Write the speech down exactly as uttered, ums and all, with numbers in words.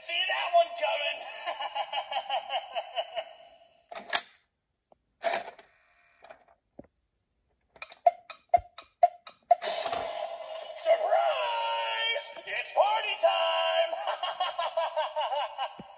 see that one coming. Surprise! It's party time!